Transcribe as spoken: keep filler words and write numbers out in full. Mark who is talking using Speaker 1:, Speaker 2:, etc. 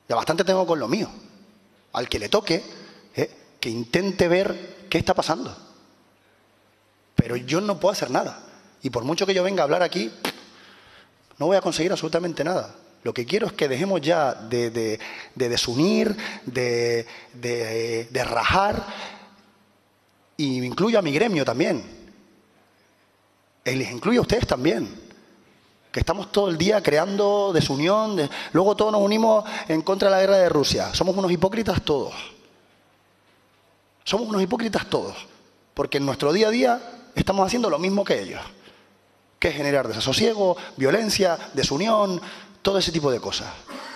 Speaker 1: Ya bastante tengo con lo mío. Al que le toque, eh, que intente ver qué está pasando. Pero yo no puedo hacer nada. Y por mucho que yo venga a hablar aquí, no voy a conseguir absolutamente nada. Lo que quiero es que dejemos ya de, de, de desunir, de, de, de rajar, y incluyo a mi gremio también. Y les incluyo a ustedes también. Que estamos todo el día creando desunión, de... luego todos nos unimos en contra de la guerra de Rusia. Somos unos hipócritas todos. Somos unos hipócritas todos. Porque en nuestro día a día estamos haciendo lo mismo que ellos. Que es generar desasosiego, violencia, desunión, todo ese tipo de cosas.